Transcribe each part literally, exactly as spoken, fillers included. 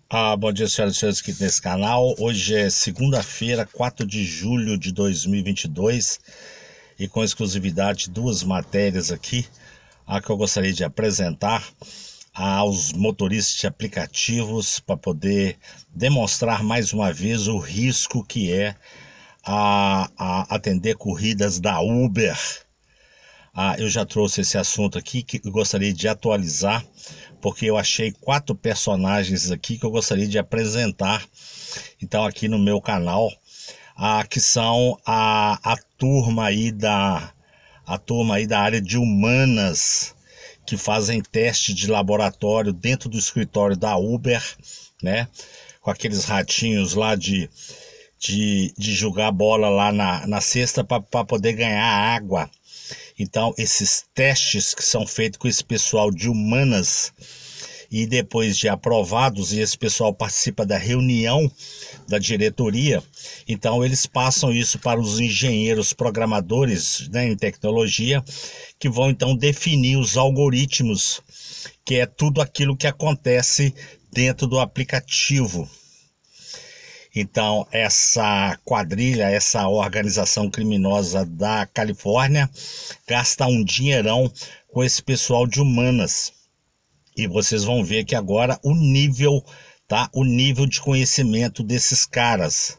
Ah, bom dia, senhoras e senhores, aqui nesse canal. Hoje é segunda-feira, quatro de julho de dois mil e vinte e dois, e com exclusividade duas matérias aqui, a que eu gostaria de apresentar aos motoristas de aplicativos para poder demonstrar mais uma vez o risco que é a, a atender corridas da Uber. Ah, eu já trouxe esse assunto aqui que eu gostaria de atualizar, porque eu achei quatro personagens aqui que eu gostaria de apresentar, então aqui no meu canal, ah, que são a, a turma aí da a turma aí da área de humanas, que fazem teste de laboratório dentro do escritório da Uber, né? Com aqueles ratinhos lá de, de, de jogar bola lá na, na cesta para poder ganhar água. Então, esses testes que são feitos com esse pessoal de humanas, e depois de aprovados, e esse pessoal participa da reunião da diretoria, então eles passam isso para os engenheiros programadores, né, em tecnologia, que vão então definir os algoritmos, que é tudo aquilo que acontece dentro do aplicativo. Então, essa quadrilha, essa organização criminosa da Califórnia gasta um dinheirão com esse pessoal de humanas. E vocês vão ver que agora o nível, tá? O nível de conhecimento desses caras.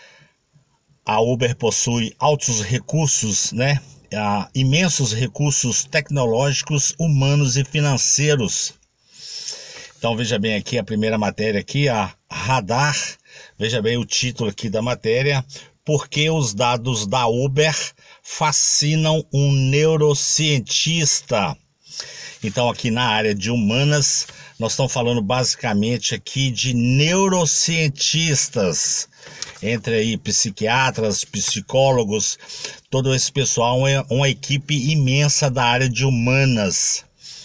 A Uber possui altos recursos, né? Ah, imensos recursos tecnológicos, humanos e financeiros. Então, veja bem aqui a primeira matéria aqui, a Radar. Veja bem o título aqui da matéria: por que os dados da Uber fascinam um neurocientista? Então, aqui na área de humanas, nós estamos falando basicamente aqui de neurocientistas, entre aí psiquiatras, psicólogos, todo esse pessoal é uma equipe imensa da área de humanas.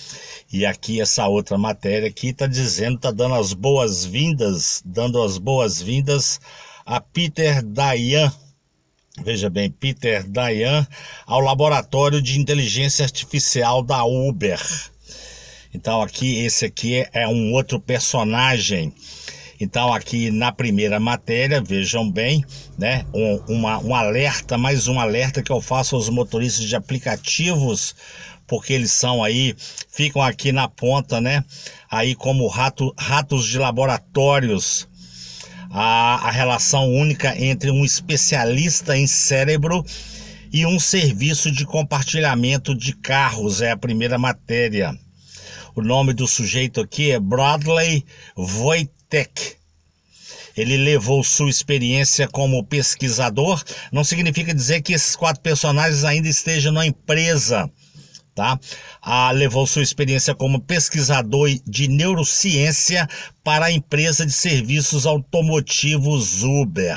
E aqui essa outra matéria aqui está dizendo, está dando as boas-vindas, dando as boas-vindas a Peter Dayan. Veja bem, Peter Dayan, ao laboratório de inteligência artificial da Uber. Então aqui, esse aqui é um outro personagem. Então aqui na primeira matéria, vejam bem, né, um, uma, um alerta, mais um alerta que eu faço aos motoristas de aplicativos, porque eles são aí, ficam aqui na ponta, né, aí como rato, ratos de laboratórios. A, a relação única entre um especialista em cérebro e um serviço de compartilhamento de carros é a primeira matéria. O nome do sujeito aqui é Bradley Wojtek. Ele levou sua experiência como pesquisador. Não significa dizer que esses quatro personagens ainda estejam na empresa, tá? Ah, levou sua experiência como pesquisador de neurociência para a empresa de serviços automotivos Uber.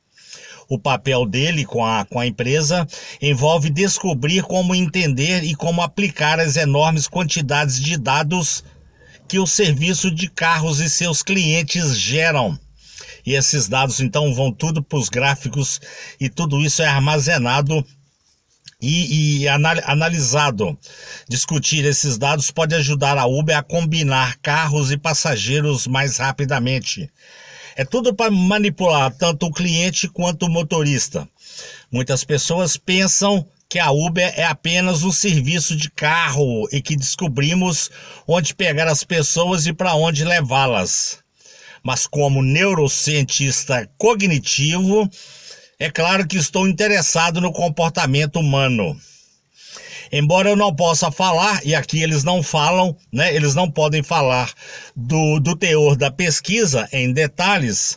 O papel dele com a, com a empresa envolve descobrir como entender e como aplicar as enormes quantidades de dados que o serviço de carros e seus clientes geram. E esses dados então vão tudo para os gráficos, e tudo isso é armazenado e, e analisado. Discutir esses dados pode ajudar a Uber a combinar carros e passageiros mais rapidamente. É tudo para manipular tanto o cliente quanto o motorista. Muitas pessoas pensam que a Uber é apenas um serviço de carro e que descobrimos onde pegar as pessoas e para onde levá-las. Mas como neurocientista cognitivo, é claro que estou interessado no comportamento humano. Embora eu não possa falar, e aqui eles não falam, né? Eles não podem falar do, do teor da pesquisa em detalhes,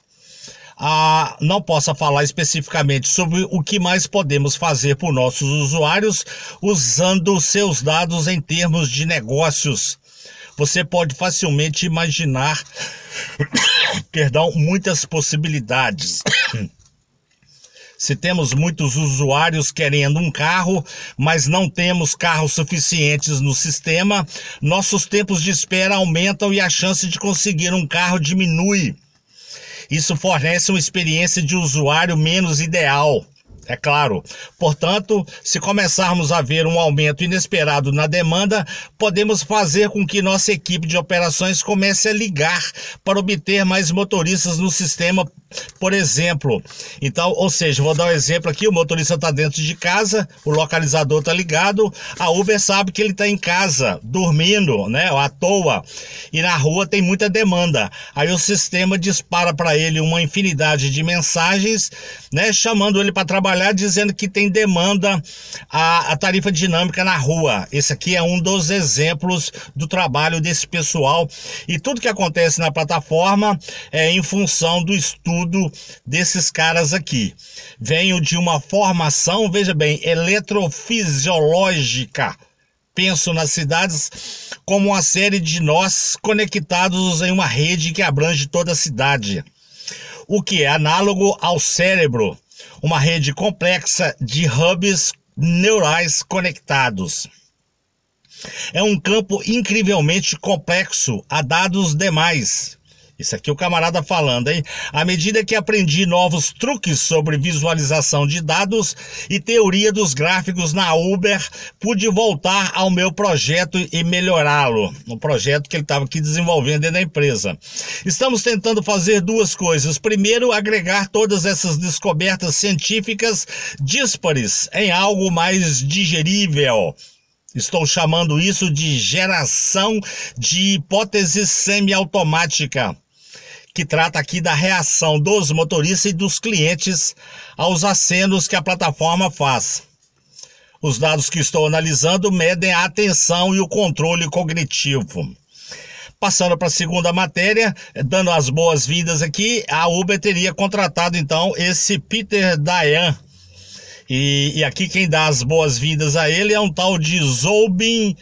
ah, não possa falar especificamente sobre o que mais podemos fazer por nossos usuários usando seus dados em termos de negócios. Você pode facilmente imaginar, perdão, muitas possibilidades. Se temos muitos usuários querendo um carro, mas não temos carros suficientes no sistema, nossos tempos de espera aumentam e a chance de conseguir um carro diminui. Isso fornece uma experiência de usuário menos ideal. é claro. Portanto, se começarmos a ver um aumento inesperado na demanda, podemos fazer com que nossa equipe de operações comece a ligar para obter mais motoristas no sistema, por exemplo. Então, ou seja, vou dar um exemplo aqui, o motorista está dentro de casa, o localizador está ligado, a Uber sabe que ele está em casa, dormindo, né, à toa, e na rua tem muita demanda. Aí o sistema dispara para ele uma infinidade de mensagens, né, chamando ele para trabalhar, dizendo que tem demanda a, a tarifa dinâmica na rua. Esse aqui é um dos exemplos do trabalho desse pessoal, e tudo que acontece na plataforma é em função do estudo desses caras aqui. Venho de uma formação, veja bem, eletrofisiológica. Penso nas cidades como uma série de nós conectados em uma rede que abrange toda a cidade, o que é análogo ao cérebro, uma rede complexa de hubs neurais conectados. É um campo incrivelmente complexo a dados demais. Isso aqui é o camarada falando, hein? À medida que aprendi novos truques sobre visualização de dados e teoria dos gráficos na Uber, pude voltar ao meu projeto e melhorá-lo. Um projeto que ele estava aqui desenvolvendo dentro da empresa. Estamos tentando fazer duas coisas. Primeiro, agregar todas essas descobertas científicas díspares em algo mais digerível. Estou chamando isso de geração de hipótese semiautomática, que trata aqui da reação dos motoristas e dos clientes aos acenos que a plataforma faz. Os dados que estou analisando medem a atenção e o controle cognitivo. Passando para a segunda matéria, dando as boas-vindas aqui, a Uber teria contratado então esse Peter Dayan. E, e aqui quem dá as boas-vindas a ele é um tal de Zobin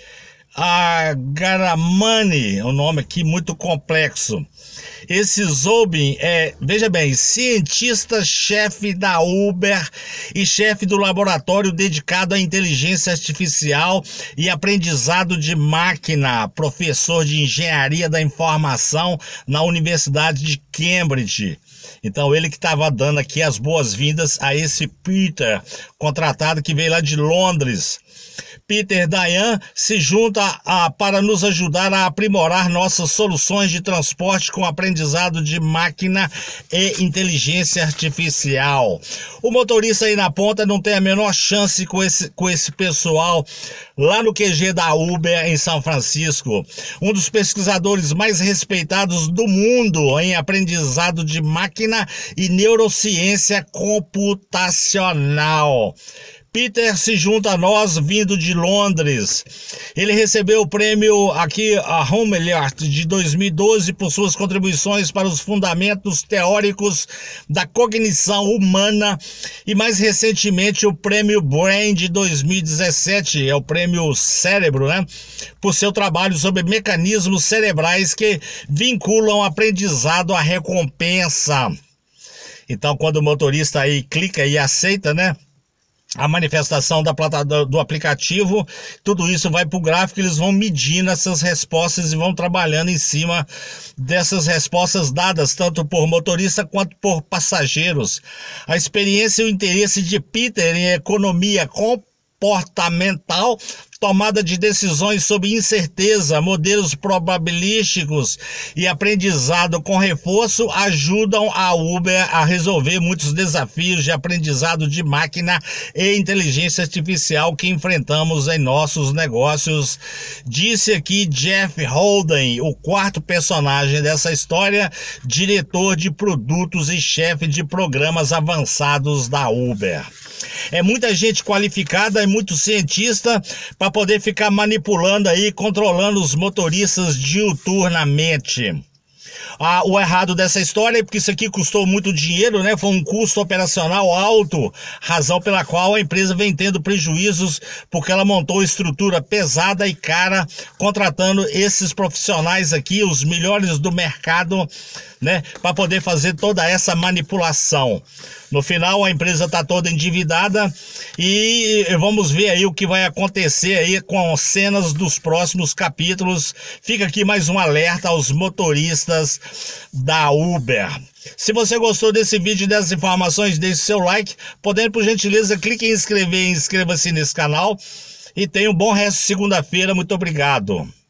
Agaramani, um nome aqui muito complexo. Esse Zobin é, veja bem, cientista-chefe da Uber e chefe do laboratório dedicado à inteligência artificial e aprendizado de máquina, professor de engenharia da informação na Universidade de Cambridge. Então ele que estava dando aqui as boas-vindas a esse Peter, contratado que veio lá de Londres. Peter Dayan se junta a, para nos ajudar a aprimorar nossas soluções de transporte com aprendizado de máquina e inteligência artificial. O motorista aí na ponta não tem a menor chance com esse, com esse pessoal lá no Q G da Uber em São Francisco. Um dos pesquisadores mais respeitados do mundo em aprendizado de máquina e neurociência computacional. Peter se junta a nós vindo de Londres. Ele recebeu o prêmio aqui, a Houmelard, de dois mil e doze por suas contribuições para os fundamentos teóricos da cognição humana e mais recentemente o prêmio Brain de dois mil e dezessete, é o prêmio Cérebro, né? Por seu trabalho sobre mecanismos cerebrais que vinculam aprendizado à recompensa. Então, quando o motorista aí clica e aceita, né, a manifestação da plata, do, do aplicativo, tudo isso vai para o gráfico, eles vão medindo essas respostas e vão trabalhando em cima dessas respostas dadas tanto por motorista quanto por passageiros. A experiência e o interesse de Peter em economia comportamental, tomada de decisões sob incerteza, modelos probabilísticos e aprendizado com reforço ajudam a Uber a resolver muitos desafios de aprendizado de máquina e inteligência artificial que enfrentamos em nossos negócios, disse aqui Jeff Holden, o quarto personagem dessa história, diretor de produtos e chefe de programas avançados da Uber. É muita gente qualificada e muito cientista para poder ficar manipulando aí, controlando os motoristas diuturnamente. Ah, o errado dessa história é porque isso aqui custou muito dinheiro, né? Foi um custo operacional alto, razão pela qual a empresa vem tendo prejuízos porque ela montou estrutura pesada e cara, contratando esses profissionais aqui, os melhores do mercado, né? Para poder fazer toda essa manipulação. No final, a empresa está toda endividada e vamos ver aí o que vai acontecer aí com cenas dos próximos capítulos. Fica aqui mais um alerta aos motoristas da Uber. Se você gostou desse vídeo e dessas informações, deixe seu like. Podendo, por gentileza, clique em inscrever e inscreva-se nesse canal. E tenha um bom resto de segunda-feira. Muito obrigado.